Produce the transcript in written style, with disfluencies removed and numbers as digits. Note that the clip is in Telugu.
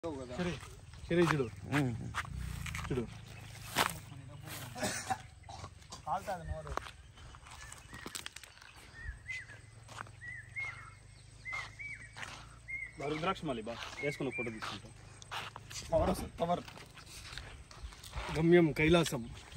చెరీ చూడు చూడు రుద్రాక్ష మళ్ళీ బా వేసుకుని ఫోటో తీసుకుంటాం. గమ్యం కైలాసం.